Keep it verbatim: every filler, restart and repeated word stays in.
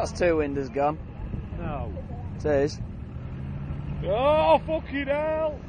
That's two winders gone. No. It is. Oh, fucking hell!